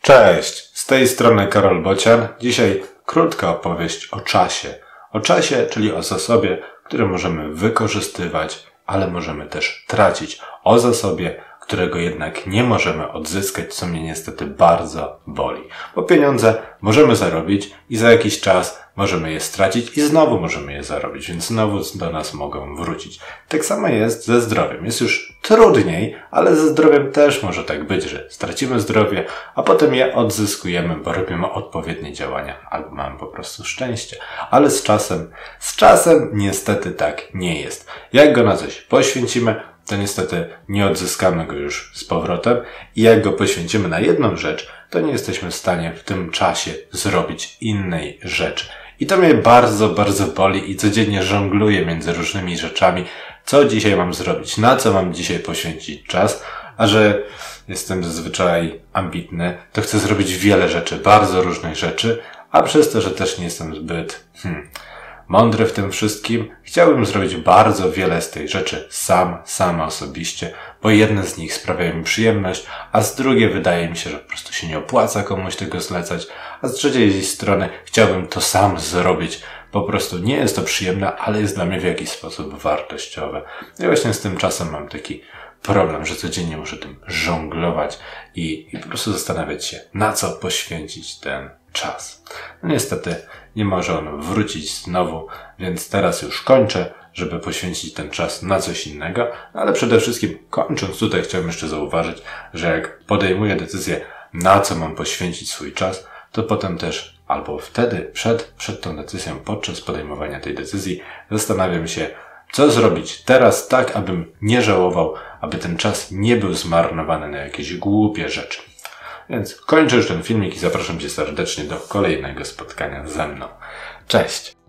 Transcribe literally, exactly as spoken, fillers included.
Cześć, z tej strony Karol Bocian. Dzisiaj krótka opowieść o czasie. O czasie, czyli o zasobie, który możemy wykorzystywać, ale możemy też tracić. O zasobie, którego jednak nie możemy odzyskać, co mnie niestety bardzo boli. Bo pieniądze możemy zarobić i za jakiś czas możemy je stracić i znowu możemy je zarobić, więc znowu do nas mogą wrócić. Tak samo jest ze zdrowiem. Jest już trudniej, ale ze zdrowiem też może tak być, że stracimy zdrowie, a potem je odzyskujemy, bo robimy odpowiednie działania, albo mamy po prostu szczęście. Ale z czasem, z czasem niestety tak nie jest. Jak go na coś poświęcimy, to niestety nie odzyskamy go już z powrotem i jak go poświęcimy na jedną rzecz, to nie jesteśmy w stanie w tym czasie zrobić innej rzeczy. I to mnie bardzo, bardzo boli i codziennie żongluję między różnymi rzeczami, co dzisiaj mam zrobić, na co mam dzisiaj poświęcić czas, a że jestem zazwyczaj ambitny, to chcę zrobić wiele rzeczy, bardzo różnych rzeczy, a przez to, że też nie jestem zbyt hmm, mądry w tym wszystkim, chciałbym zrobić bardzo wiele z tych rzeczy sam, sama osobiście, bo jedne z nich sprawiają mi przyjemność, a z drugiej wydaje mi się, że po prostu się nie opłaca komuś tego zlecać, a z trzeciej strony chciałbym to sam zrobić. Po prostu nie jest to przyjemne, ale jest dla mnie w jakiś sposób wartościowe. I właśnie z tym czasem mam taki problem, że codziennie muszę tym żonglować i, i po prostu zastanawiać się, na co poświęcić ten czas. No niestety nie może on wrócić znowu, więc teraz już kończę, żeby poświęcić ten czas na coś innego, ale przede wszystkim kończąc tutaj chciałbym jeszcze zauważyć, że jak podejmuję decyzję, na co mam poświęcić swój czas, to potem też albo wtedy przed, przed tą decyzją, podczas podejmowania tej decyzji zastanawiam się, co zrobić teraz tak, abym nie żałował, aby ten czas nie był zmarnowany na jakieś głupie rzeczy. Więc kończę już ten filmik i zapraszam Cię serdecznie do kolejnego spotkania ze mną. Cześć!